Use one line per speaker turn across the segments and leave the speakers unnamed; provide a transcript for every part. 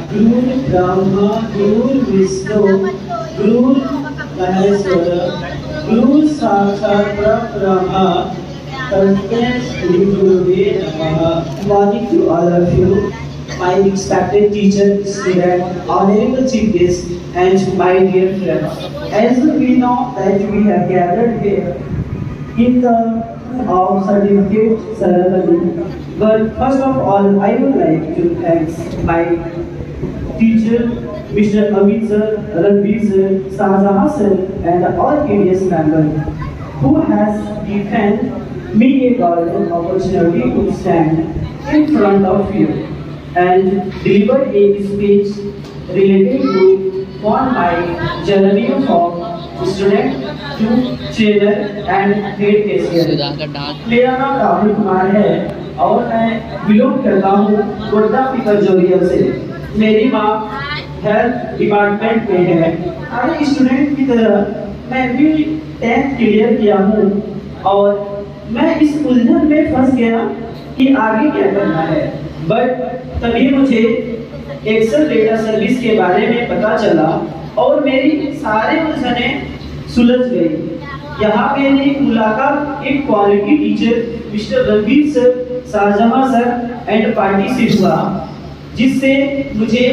गुरु ब्रह्मा गुरु विष्णु गुरु महेश्वर गुरु साक्षात परब्रह्म तस्मै श्री गुरुवे नमः। Morning to all of you, my respected teacher, student, honorable chief guest, and my dear friends. As we know that we have gathered here in the certificate ceremony, but first of all, I would like to thank my teacher, Mr. Amit sir, Ranveer sir, Shahjahan sir, and all previous members who has given me a golden opportunity to stand in front of you and deliver a speech relating to on my journey from student to trainer and head cashier। मेरा नाम राहुल कुमार है और मैं belong करता हूँ गोड्डा पिकरजोरिया से। मेरी माँ हेल्थ डिपार्टमेंट में है। हर स्टूडेंट की तरह मैं भी 10th क्लियर किया हूँ और मैं इस उलझन में फंस गया कि आगे क्या करना है। बट तभी मुझे एक्सेल डेटा सर्विस के बारे में पता चला और मेरी सारे उलझने सुलझ गई। यहाँ मेरी मुलाकात एक quality teacher mister Ranveer sir, Shahjahan sir and party से हुआ, जिससे मुझे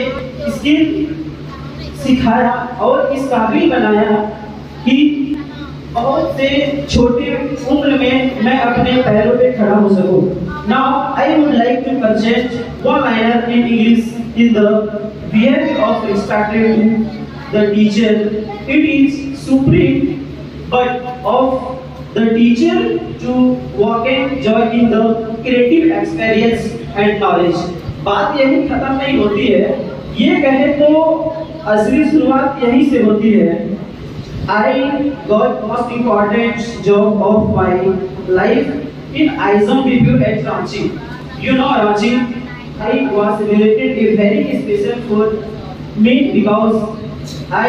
स्किल सिखाया और इस काबिल बनाया कि बहुत से छोटे उम्र में मैं अपने पैरों पे खड़ा हो सकूं। Now I would like to present one liner in English in the behavior of respected to the teacher. It is supreme but of the teacher to walk and joy in the creative experience and knowledge। बात यही खत्म नहीं होती है, ये कहे तो असली शुरुआत यही से होती है। I got most important job of my life in ISOM review at Ranchi. You know Ranchi, I was related a very special for me because I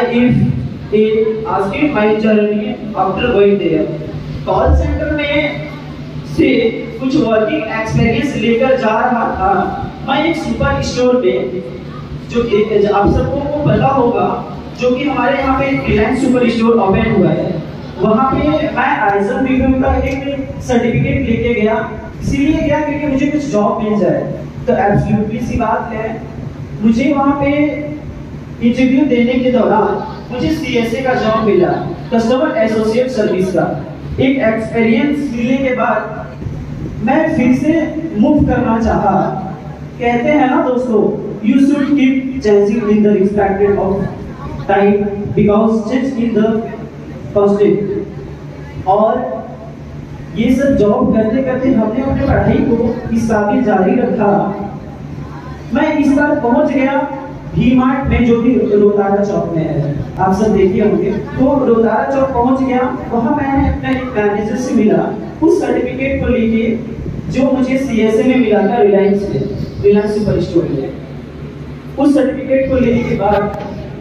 asked my journey after going there. Call center में से कुछ working experience लेकर जा रहा था मैं एक super store पे, जो आप सबको पता होगा, जो कि हमारे यहाँ पे रिलायंस सुपर स्टोर ओपन हुआ है। वहाँ पे मैं आइसम रिव्यू का एक सर्टिफिकेट लेके गया, इसीलिए गया क्योंकि मुझे कुछ जॉब मिल जाए। तो एब्सोल्युटली सी बात है, मुझे वहाँ पे इंटरव्यू देने के दौरान मुझे सीएसए का जॉब मिला, कस्टमर एसोसिएट सर्विस का। एक एक्सपीरियंस मिलने के बाद मैं फिर से मूव करना चाहा। कहते हैं ना दोस्तों, you should keep changing in the respected of time because change in the positive. और ये सब जॉब करते करते हमने अपनी पढ़ाई को इस काबिल जारी रखा। मैं इस बार पहुंच गया V-Mart में, जो भी रोतारा चौक में है, आप सब देखिए होंगे। तो रोतारा चौक पहुंच गया, वहां मैंने अपने मैनेजर से मिला, उस सर्टिफिकेट को लेके जो मुझे सीएसए में मिला था रिलायंस में, रिलायंस सुपर स्टोर में। उस सर्टिफिकेट को लेने के बाद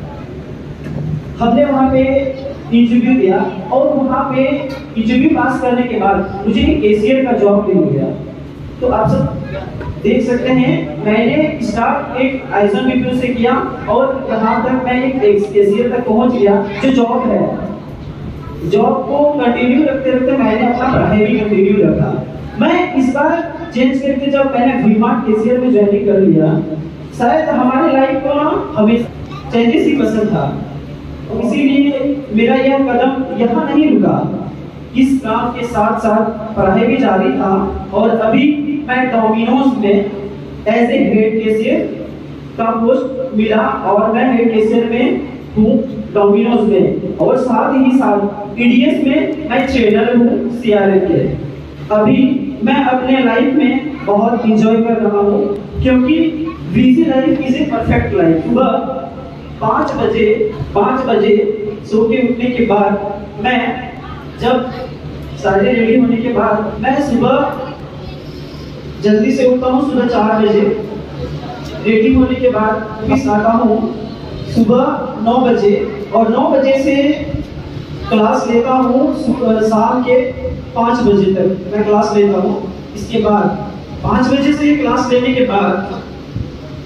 हमने वहाँ पे इंटरव्यू दिया और वहाँ पे इंटरव्यू पास करने के बाद मुझे कैशियर का जॉब मिल गया। तो आप सब देख सकते हैं, मैंने स्टार्ट एक आइसम रिव्यू से किया और यहाँ तक मैं एक कैशियर तक पहुँच गया। जो जॉब है, जॉब को कंटिन्यू रखते रखते मैंने अपना पढ़ाई भी कंटिन्यू रखा। मैं इस बार चेंज करके जब मैंने V-Mart कैशियर में ज्वाइन कर लिया, शायद हमारे लाइफ को ना हमेशा चेंजेस ही पसंद था, इसीलिए मेरा यह कदम यहाँ नहीं रुका। इस काम के साथ साथ पढ़ाई भी जारी था और अभी मैं डोमिनोज में एज ए हेड कैशियर का पोस्ट मिला और मैं हेड कैशियर में हूँ डोमिनोज में, और साथ ही साथ ईडीएस में मैं ट्रेनर हूँ सीआरएम के। अभी मैं अपने लाइफ में बहुत इंजॉय कर रहा हूँ क्योंकि busy life is a perfect life. सुबह 5 बजे सो के उठने के बाद मैं जब सारे रेडी होने के बाद मैं सुबह जल्दी से उठता हूँ, सुबह 4 बजे रेडी होने के बाद ऑफिस आता हूँ सुबह 9 बजे, और 9 बजे से क्लास लेता हूँ शाम के 5 बजे तक मैं क्लास लेता हूँ। इसके बाद 5 बजे से क्लास लेने के बाद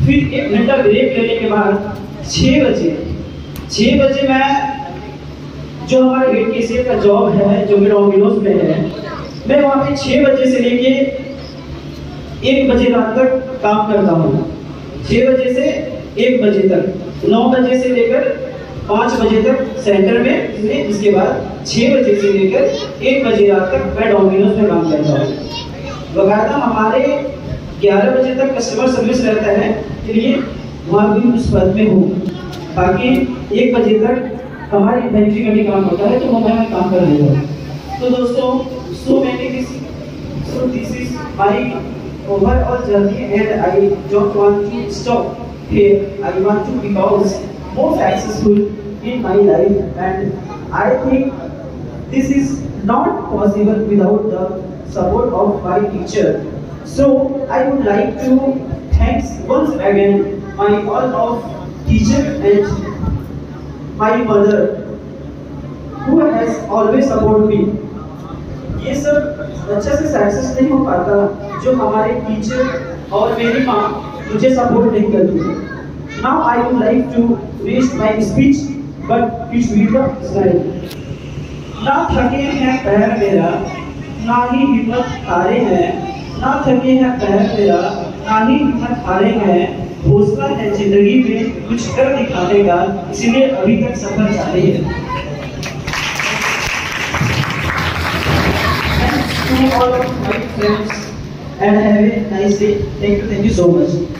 फिर 1 घंटा ब्रेक लेने के बाद 6 बजे मैं जो हमारा हेड कैशियर का जॉब है जो कि डोमिनोज में है, मैं वहाँ पे 6 बजे से लेके 1 बजे रात तक काम करता हूँ। 6 बजे से 1 बजे तक, 9 बजे से लेकर 5 बजे तक सेंटर में, इसके बाद 6 बजे से लेकर 1 बजे रात तक मैं डोमिनोज में काम करता हूँ। बकायदा हमारे 11 बजे तक कस्टमर सर्विस रहता है, इसलिए वहाँ भी उस पद में हूँ, ताकि 1 बजे तक हमारी इन्वेंट्री का भी काम होता है, तो वो मैं काम कर लेता हूँ। तो दोस्तों, so this is my overall journey and I don't want to stop here. I want to become more successful in my life, and I think this is not possible without the support of my teacher. So I would like to thanks once again my all of teacher and my mother who has always supported me. ये सब अच्छा से success नहीं हो पाता जो हमारे teacher और मेरी माँ मुझे सपोर्ट नहीं करती है। Now I would like to raise my speech, but it will be slide. ना थके हैं पैर मेरा, ना ही हिम्मत हारे हैं, ना थके हैं पैर मेरा, ना ही हिम्मत हारे हैं, हौसला है जिंदगी में कुछ कर दिखाने का, इसलिए अभी तक सफर जारी है। To all of my friends and have a nice day. Thank you so much.